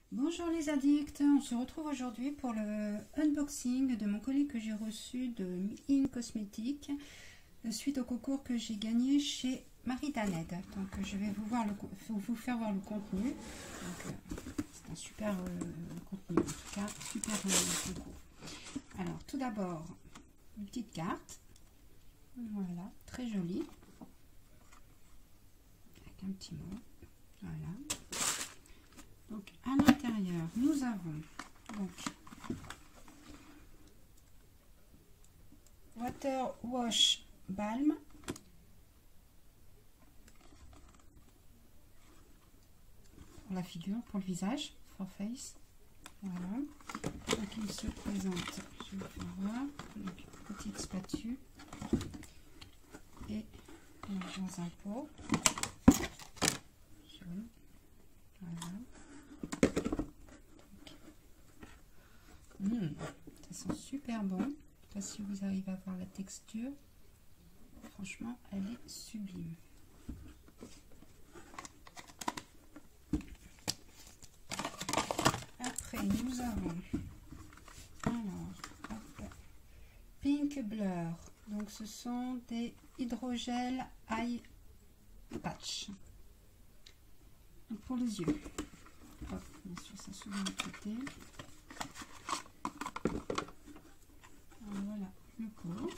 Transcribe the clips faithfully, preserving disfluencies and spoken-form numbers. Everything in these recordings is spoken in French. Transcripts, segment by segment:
Bonjour les addicts, on se retrouve aujourd'hui pour le unboxing de mon colis que j'ai reçu de In Cosmetics suite au concours que j'ai gagné chez Marie Daned. Donc je vais vous, voir le, vous faire voir le contenu. C'est un super euh, contenu, en tout cas super euh, concours. Alors tout d'abord une petite carte, voilà, très jolie, avec un petit mot, voilà. Donc à l'intérieur nous avons donc Water Wash Balm, pour la figure, pour le visage, for face, voilà. Donc il se présente, je vais vous faire voir, donc petite spatule et dans un pot jaune, voilà. Mmh, ça sent super bon. Je ne sais pas si vous arrivez à voir la texture. Franchement, elle est sublime. Après, nous avons alors, hop, Pink Blur. Donc, ce sont des hydrogels eye patch. Donc, pour les yeux. Hop, bien sûr, ça s'ouvre de côté. Voilà le pot.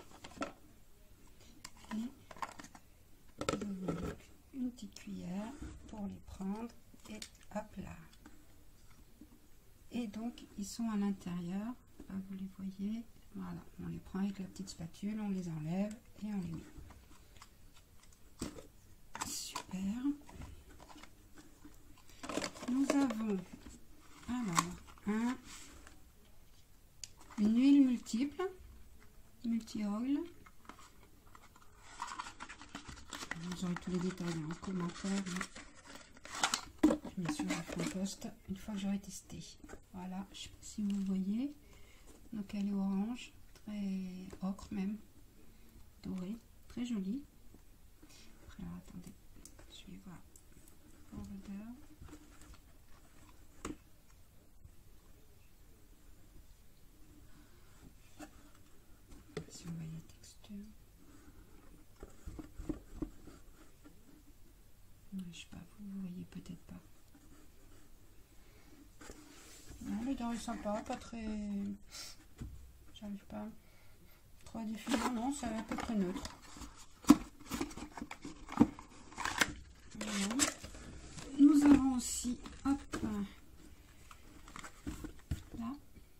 Et vous avez une petite cuillère pour les prendre. Et hop là. Et donc ils sont à l'intérieur. Vous les voyez. Voilà. On les prend avec la petite spatule, on les enlève et on les met. Super. Nous avons alors un une huile multiple, multi-oil. Vous aurez tous les détails en commentaire. Bien sûr, je ferai un post une fois que j'aurai testé. Voilà, je ne sais pas si vous voyez. Donc elle est orange, très ocre même, dorée, très jolie. Après, alors, attendez, je vais voir pour l'odeur. Si on voit la texture, je sais pas, vous voyez peut-être pas. Non, l'odeur est sympa, pas très, j'arrive pas trop à définir, non, c'est à peu près neutre. Voilà. Nous avons aussi, hop, là,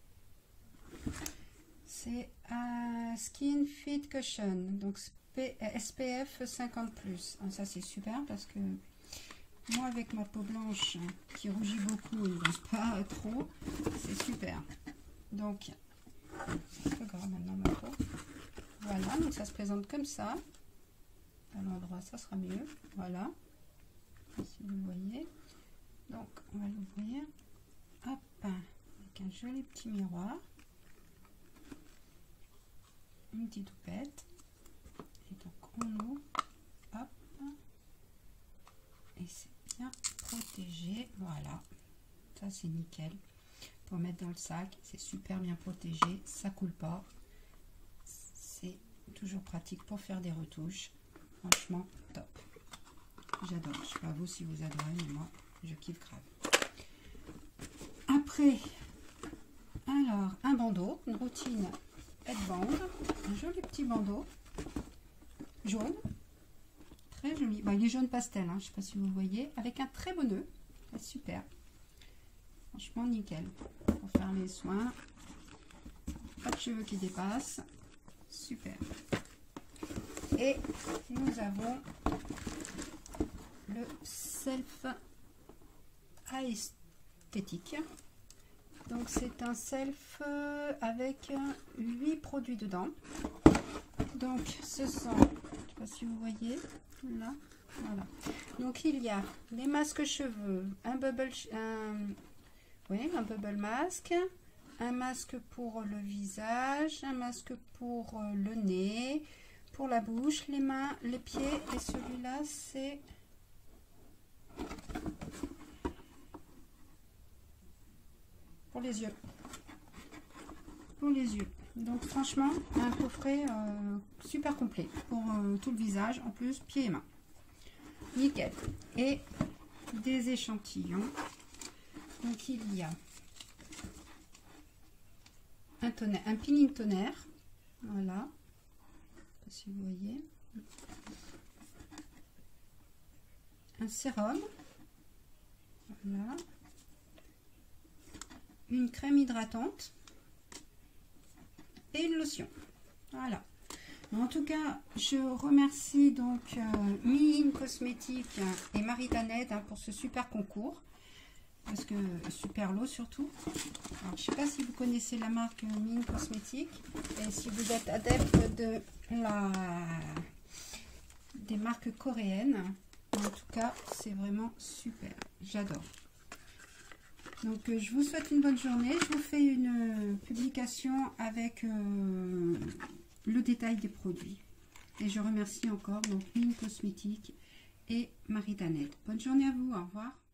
c'est un Skin Fit Cushion, donc S P F cinquante plus. Ah, ça c'est super parce que moi avec ma peau blanche qui rougit beaucoup et ne pas trop, c'est super. Donc c'est un peu gras maintenant ma peau. Voilà, donc ça se présente comme ça. À l'endroit ça sera mieux. Voilà, si vous voyez. Donc on va l'ouvrir. Hop, avec un joli petit miroir. Une petite houppette. Et donc on ouvre, hop, et c'est bien protégé, voilà, ça c'est nickel, pour mettre dans le sac, c'est super bien protégé, ça coule pas, c'est toujours pratique pour faire des retouches, franchement top, j'adore, je sais pas vous si vous adorez, mais moi je kiffe grave. Après, alors un bandeau, une routine headband, un joli petit bandeau jaune, très joli, bah, il est jaune pastel, hein, je sais pas si vous voyez, avec un très beau nœud, super, franchement nickel, pour faire les soins, pas de cheveux qui dépassent, super. Et nous avons le Self Aesthetic, donc c'est un self avec huit produits dedans, donc ce sont, je ne sais pas si vous voyez, là, voilà. Donc il y a les masques cheveux, un bubble, un, oui, un bubble masque, un masque pour le visage, un masque pour le nez, pour la bouche, les mains, les pieds, et celui-là c'est pour les yeux. Pour les yeux. Donc franchement, un coffret euh, super complet pour euh, tout le visage, en plus pieds et mains. Nickel. Et des échantillons. Donc il y a un tonnerre, un peeling tonnerre. Voilà. Je sais pas si vous voyez. Un sérum. Voilà. Une crème hydratante. Et une lotion. Voilà. En tout cas, je remercie donc euh, Mi-In Cosmétiques et Marie-Danette hein, pour ce super concours. Parce que super lot surtout. Alors, je ne sais pas si vous connaissez la marque Mi-In Cosmétiques et si vous êtes adepte de la des marques coréennes. En tout cas, c'est vraiment super. J'adore. Donc, euh, je vous souhaite une bonne journée. Je vous fais une euh, publication avec euh, le détail des produits. Et je remercie encore donc Mi-In Cosmétiques et Marie-Danette. Bonne journée à vous. Au revoir.